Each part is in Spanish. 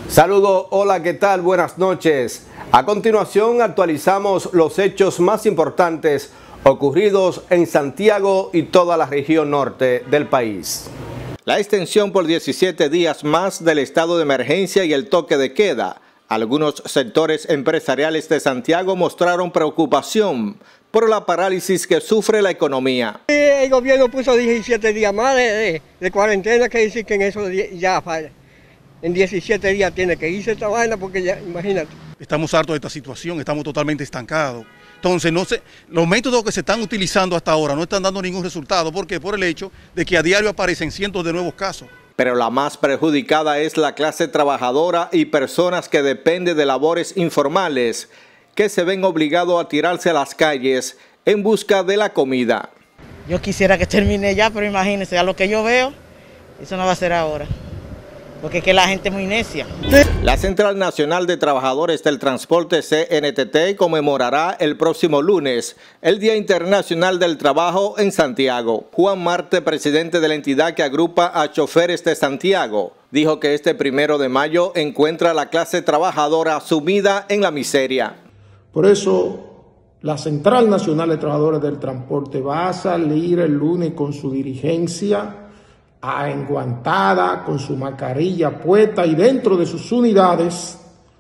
Saludos, hola, ¿qué tal? Buenas noches. A continuación actualizamos los hechos más importantes ocurridos en Santiago y toda la región norte del país. La extensión por 17 días más del estado de emergencia y el toque de queda. Algunos sectores empresariales de Santiago mostraron preocupación por la parálisis que sufre la economía. El gobierno puso 17 días más de cuarentena, que decir que en eso ya en 17 días tiene que irse esta vaina, porque ya, imagínate. Estamos hartos de esta situación, estamos totalmente estancados. Entonces, los métodos que se están utilizando hasta ahora no están dando ningún resultado. ¿Por qué? Por el hecho de que a diario aparecen cientos de nuevos casos. Pero la más perjudicada es la clase trabajadora y personas que dependen de labores informales, que se ven obligados a tirarse a las calles en busca de la comida. Yo quisiera que termine ya, pero imagínense, a lo que yo veo, eso no va a ser ahora, porque es que la gente es muy necia. La Central Nacional de Trabajadores del Transporte CNTT conmemorará el próximo lunes el Día Internacional del Trabajo en Santiago. Juan Marte, presidente de la entidad que agrupa a choferes de Santiago, dijo que este 1 de mayo encuentra a la clase trabajadora sumida en la miseria. Por eso, la Central Nacional de Trabajadores del Transporte va a salir el lunes con su dirigencia enguantada, con su mascarilla puesta y dentro de sus unidades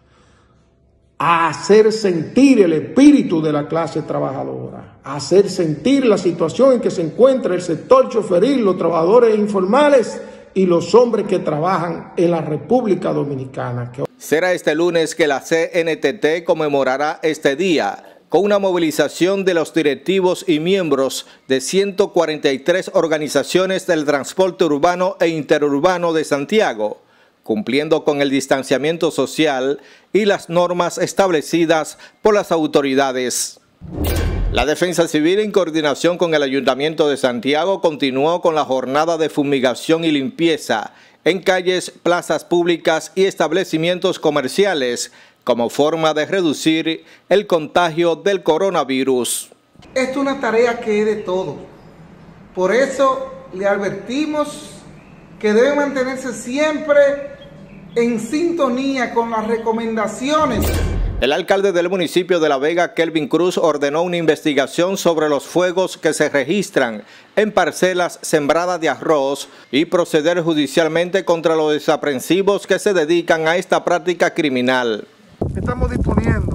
a hacer sentir el espíritu de la clase trabajadora, a hacer sentir la situación en que se encuentra el sector choferil, los trabajadores informales y los hombres que trabajan en la República Dominicana. Será este lunes que la CNTT conmemorará este día con una movilización de los directivos y miembros de 143 organizaciones del transporte urbano e interurbano de Santiago, cumpliendo con el distanciamiento social y las normas establecidas por las autoridades. La Defensa Civil, en coordinación con el Ayuntamiento de Santiago, continuó con la jornada de fumigación y limpieza en calles, plazas públicas y establecimientos comerciales, como forma de reducir el contagio del coronavirus. Esta es una tarea que es de todos. Por eso le advertimos que debe mantenerse siempre en sintonía con las recomendaciones. El alcalde del municipio de La Vega, Kelvin Cruz, ordenó una investigación sobre los fuegos que se registran en parcelas sembradas de arroz y proceder judicialmente contra los desaprensivos que se dedican a esta práctica criminal. Estamos disponiendo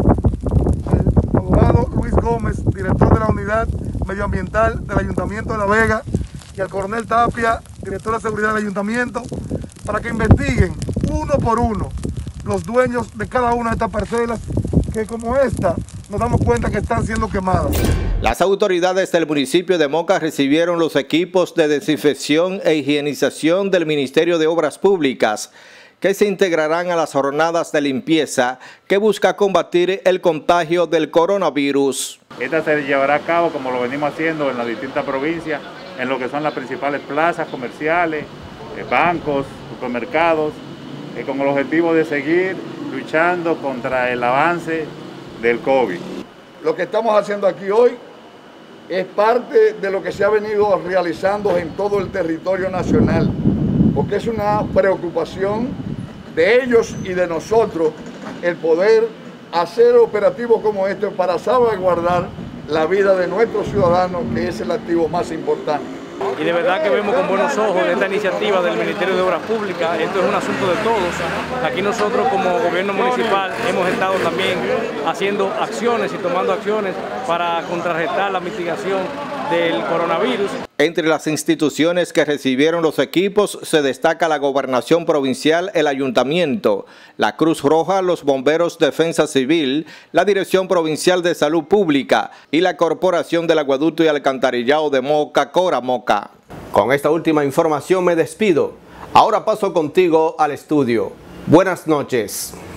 el abogado Luis Gómez, director de la Unidad Medioambiental del Ayuntamiento de La Vega, y al coronel Tapia, director de Seguridad del Ayuntamiento, para que investiguen uno por uno los dueños de cada una de estas parcelas, que como esta nos damos cuenta que están siendo quemadas. Las autoridades del municipio de Moca recibieron los equipos de desinfección e higienización del Ministerio de Obras Públicas, que se integrarán a las jornadas de limpieza que busca combatir el contagio del coronavirus. Esta se llevará a cabo, como lo venimos haciendo en las distintas provincias, en lo que son las principales plazas comerciales, bancos, supermercados, con el objetivo de seguir luchando contra el avance del COVID. Lo que estamos haciendo aquí hoy es parte de lo que se ha venido realizando en todo el territorio nacional, porque es una preocupación de ellos y de nosotros el poder hacer operativos como este para salvaguardar la vida de nuestros ciudadanos, que es el activo más importante. Y de verdad que vemos con buenos ojos esta iniciativa del Ministerio de Obras Públicas. Esto es un asunto de todos. Aquí nosotros como gobierno municipal hemos estado también haciendo acciones y tomando acciones para contrarrestar la mitigación del coronavirus. Entre las instituciones que recibieron los equipos se destaca la Gobernación Provincial, el Ayuntamiento, la Cruz Roja, los Bomberos, Defensa Civil, la Dirección Provincial de Salud Pública y la Corporación del Acueducto y Alcantarillado de Moca, Cora Moca. Con esta última información me despido. Ahora paso contigo al estudio. Buenas noches.